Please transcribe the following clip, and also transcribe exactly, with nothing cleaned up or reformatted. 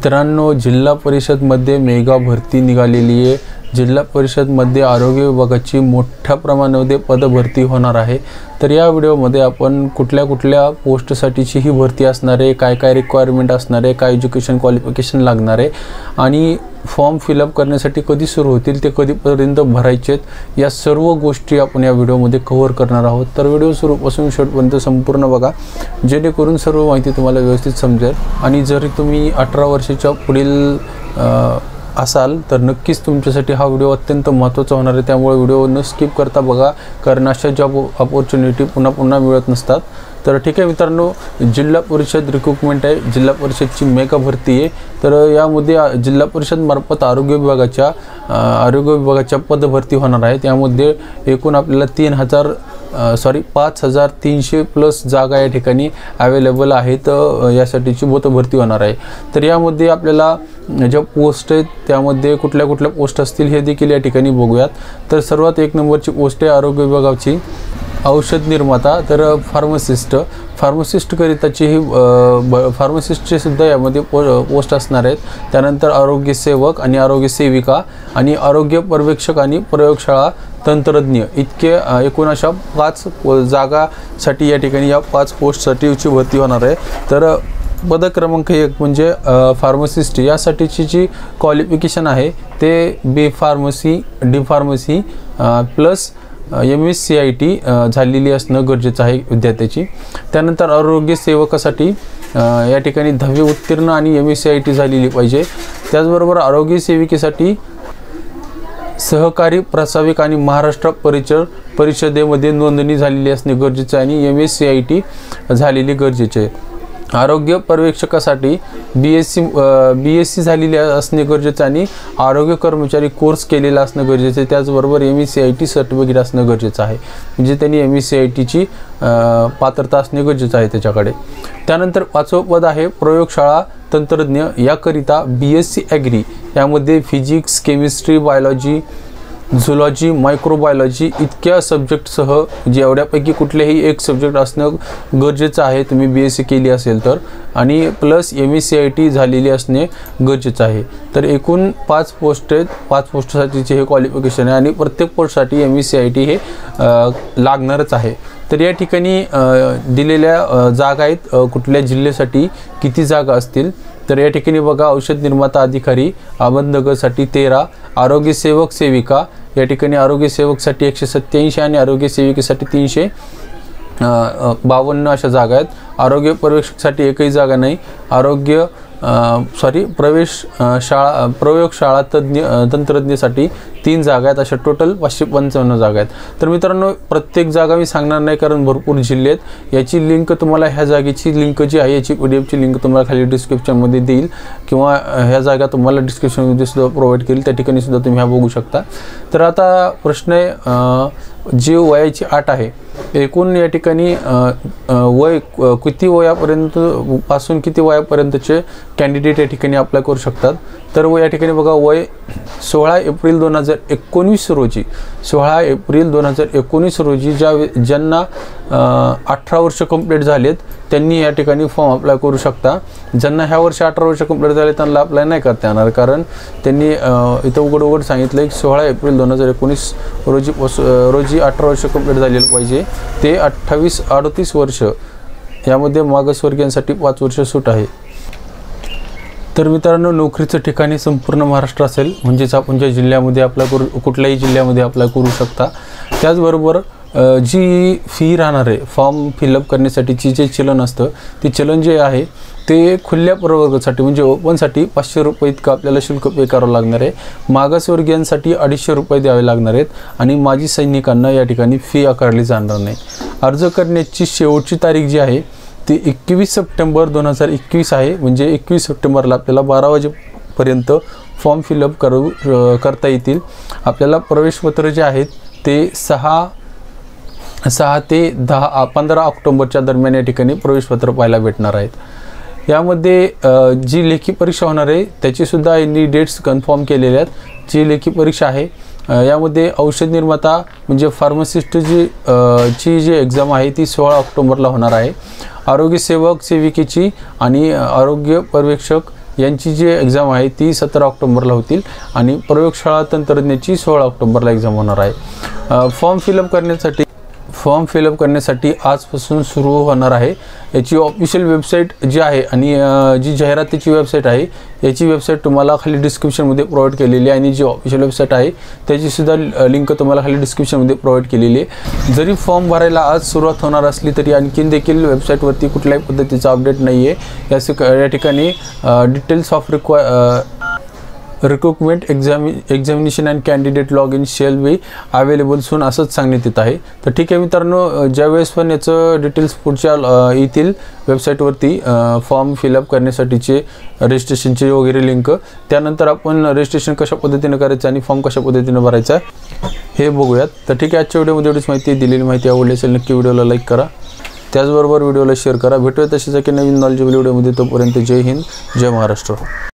मित्रांनो, जिल्हा परिषदमध्ये मेगा भरती निघालेली आहे। जिल्हा परिषदमध्ये आरोग्य विभागाची मोठ्या प्रमाणामध्ये पदभरती होणार आहे। तर या व्हिडिओमध्ये आपण कुठल्या कुठल्या पोस्टसाठीची ही भरती असणार आहे, काय काय रिक्वायरमेंट असणार आहे, काय एज्युकेशन क्वालिफिकेशन लागणार आहे आणि फॉर्म फिलअप करण्यासाठी कधी सुरू होतील, ते कधीपर्यंत भरायचे आहेत, या सर्व गोष्टी आपण या व्हिडिओमध्ये कव्हर करणार आहोत। तर व्हिडिओ सुरूपासून शेवटपर्यंत संपूर्ण बघा, जेणेकरून सर्व माहिती तुम्हाला व्यवस्थित समजेल। आणि जरी तुम्ही अठरा वर्षाच्या पुढील असाल तर नक्कीच तुमच्यासाठी हा व्हिडिओ अत्यंत महत्त्वाचा होणार आहे। त्यामुळे व्हिडिओ न स्किप करता बघा, कारण अशा जॉब अपॉर्च्युनिटी पुन्हा पुन्हा मिळत नसतात। तर ठीक आहे मित्रांनो, जिल्हा परिषद रिक्रुटमेंट आहे, जिल्हा परिषदची मेगा भरती आहे। तर यामध्ये जिल्हा परिषद मार्फत आरोग्य विभागाच्या आरोग्य विभागाच्या पदभरती होणार आहे। त्यामध्ये एकूण आपल्याला तीन हजार सॉरी पाच हजार तीनशे प्लस जागा या ठिकाणी अवेलेबल आहेत, यासाठीची पदभरती होणार आहे। तर यामध्ये आपल्याला ज्या पोस्ट आहेत त्यामध्ये कुठल्या कुठल्या पोस्ट असतील हे देखील या ठिकाणी बघूयात। तर सर्वात एक नंबरची पोस्ट आहे आरोग्य विभागाची औषध निर्माता, तर फार्मासिस्ट फार्मासिस्टकरिताची ही फार्मासिस्टचे सुद्धा यामध्ये पो पोस्ट असणार आहेत। त्यानंतर आरोग्य सेवक आणि आरोग्य सेविका आणि आरोग्य पर्यवेक्षक आणि प्रयोगशाळा तंत्रज्ञ, इतके एकूण अशा पाच जागासाठी या ठिकाणी या पाच पोस्टसाठीची भरती होणार आहे। तर पद क्रमांक एक म्हणजे फार्मासिस्ट, यासाठीची जी क्वालिफिकेशन आहे ते B pharmacy, D pharmacy plus M S C I T झालेली असणं गरजेचं आहे विद्यार्थ्याची। त्यानंतर आरोग्य सेवकासाठी या ठिकाणी दहावी उत्तीर्ण आणि M S C I T झालेली पाहिजे। त्याचबरोबर आरोग्य सेविकेसाठी सहकारी प्रसाविक आणि महाराष्ट्र परिचर परिषदेमध्ये नोंदणी झालेली असणे गरजेचे आहे आणि M S C I T झालेली गरजेचे आहे। आरोग्य पर्यवेक्षकासाठी B S C B S C झालेली असणे गरजेचे आणि आरोग्य कर्मचारी कोर्स केलेला असणं गरजेचं आहे। त्याचबरोबर M S C I T certificate असणं गरजेचं आहे, म्हणजे त्यांनी एम एस सी आय टीची पात्रता असणे गरजेचं आहे त्याच्याकडे। त्यानंतर पाचवं पद आहे प्रयोगशाळा तंत्रज्ञ, याकरिता बी एस सी ॲग्री, यामध्ये physics, chemistry, biology, zoology, microbiology इतक्या सब्जेक्टसह जे एवढ्यापैकी कुठलेही एक सब्जेक्ट असणं गरजेचं आहे तुम्ही बी एस सी केली असेल तर, आणि plus M S C I T झालेली असणे गरजेचं आहे। तर एकूण पाच पोस्ट आहेत, पाच पोस्टसाठीचे हे क्वालिफिकेशन आहे आणि प्रत्येक पोस्टसाठी M S C I T हे लागणारच आहे। तर या ठिकाणी दिलेल्या जागा आहेत, कुठल्या जिल्ह्यासाठी किती जागा असतील तर या ठिकाणी बघा, औषध निर्माता अधिकारी अहमदनगरसाठी तेरा, आरोग्य सेवक सेविका या ठिकाणी आरोग्य सेवकसाठी एकशे सत्त्याऐंशी आणि आरोग्य सेविकेसाठी तीनशे बावन्न अशा जागा आहेत। आरोग्य पर्यवेक्षकसाठी एकही जागा नाही। आरोग्य सॉरी प्रवेश शाळा प्रयोगशाळा तज्ञ तंत्रज्ञसाठी तीन जागा आहेत, अशा टोटल पाचशे पंचावन्न जागा आहेत। तर मित्रांनो, प्रत्येक जागा मी सांगणार नाही कारण भरपूर जिल्हे आहेत। याची लिंक तुम्हाला ह्या जागेची लिंक जी आहे याची पी डी एफची लिंक तुम्हाला खाली डिस्क्रिप्शनमध्ये देईल, किंवा ह्या जागा तुम्हाला डिस्क्रिप्शनमध्ये सुद्धा प्रोव्हाइड केली, त्या ठिकाणी सुद्धा तुम्ही ह्या बघू शकता। तर आता प्रश्न आहे, जी वयाची अट आहे, एकूण या ठिकाणी वय किती वयापर्यंत पासून किती वयापर्यंतचे कॅन्डिडेट या ठिकाणी अप्लाय करू शकतात। तर व या ठिकाणी बघा, वय सोळा एप्रिल दोन हजार एकोणीस रोजी सोळा एप्रिल दोन हजार एकोणीस रोजी ज्या ज्यांना अठरा वर्ष कंप्लीट झालेत त्यांनी या ठिकाणी फॉर्म अप्लाय करू शकता। ज्यांना ह्या वर्षी अठरा वर्ष कंप्लीट झाले त्यांना अप्लाय नाही करता येणार, कारण त्यांनी इथं उघड उघड सांगितलं की सोळा एप्रिल दोन हजार एकोणीस रोजी रोजी अठरा वर्ष कंप्लीट झालेलं पाहिजे, ते अठ्ठावीस अडतीस वर्ष, यामध्ये मागासवर्गीयांसाठी पाच वर्ष सूट आहे। तर मित्रांनो, नोकरीचं ठिकाणी संपूर्ण महाराष्ट्र असेल, म्हणजेच आपण ज्या जिल्ह्यामध्ये अप्लाय करू कुठल्याही जिल्ह्यामध्ये अप्लाय करू शकता। त्याचबरोबर जी फी राहणार आहे फॉर्म फिलअप करण्यासाठीची जे चलन असतं, ते चलन जे आहे ते खुल्या प्रवर्गासाठी म्हणजे ओपनसाठी पाचशे रुपये इतकं आपल्याला शुल्क पे करावं लागणार आहे। मागासवर्गीयांसाठी अडीचशे रुपये द्यावे लागणार आहेत आणि माजी सैनिकांना या ठिकाणी फी आकारली जाणार नाही। अर्ज करण्याची शेवटची तारीख जी आहे ती एकवीस सप्टेंबर दोन हजार एकवीस आहे, म्हणजे एकवीस सप्टेंबरला आपल्याला बारा वाजेपर्यंत फॉर्म फिलअप करू करता येतील। आपल्याला प्रवेशपत्र जे आहेत ते सहा सहा ते दहा पंधरा ऑक्टोबरच्या दरम्यान या ठिकाणी प्रवेशपत्र पाहायला भेटणार आहेत। यामध्ये जी लेखी परीक्षा होणार आहे त्याचीसुद्धा यांनी डेट्स कन्फर्म केलेल्या आहेत। जी लेखी परीक्षा आहे यामध्ये औषध निर्माता म्हणजे फार्मासिस्ट जी ची जी एक्झाम आहे ती सोळा ऑक्टोबरला होणार आहे। आरोग्य सेवक सेविकेची आणि आरोग्य पर्यवेक्षक यांची जी एक्झाम आहे ती सतरा ऑक्टोबरला होतील आणि प्रयोगशाळा तंत्रज्ञाची सोळा ऑक्टोबरला एक्झाम होणार आहे. फॉर्म फिलअप करण्यासाठी फॉर्म फिलअप करण्यासाठी आजपासून सुरू होणार आहे. याची ऑफिशियल वेबसाईट जी आहे आणि जी जाहिरातीची वेबसाईट आहे याची वेबसाईट तुम्हाला खाली डिस्क्रिप्शनमध्ये प्रोव्हाइड केलेली आहे आणि जी ऑफिशियल वेबसाईट आहे त्याचीसुद्धा लिंक तुम्हाला खाली डिस्क्रिप्शनमध्ये प्रोव्हाइड केलेली आहे. जरी फॉर्म भरायला आज सुरुवात होणार असली तरी आणखीन देखील वेबसाईटवरती कुठल्याही पद्धतीचा अपडेट नाही आहे. या या ठिकाणी details of require recruitment exam examination and candidate log in shall be available soon असंच सांगण्यात येत आहे. तर ठीक आहे मित्रांनो, ज्यावेळेस पण याचं डिटेल्स पुढच्या येतील वेबसाईटवरती फॉर्म फिलअप करण्यासाठीचे रजिस्ट्रेशनचे वगैरे लिंक, त्यानंतर आपण रजिस्ट्रेशन कशा पद्धतीनं करायचं आणि फॉर्म कशा पद्धतीनं भरायचा हे बघूयात. तर ठीक आहे, आजच्या व्हिडिओमध्ये एवढीच माहिती दिलेली माहिती आवडली असेल नक्की व्हिडिओला लाईक करा, त्याचबरोबर व्हिडिओला शेअर करा. भेटूया तशीच की नवीन नॉलेजेबल व्हिडिओमध्ये. तोपर्यंत जय हिंद, जय महाराष्ट्र.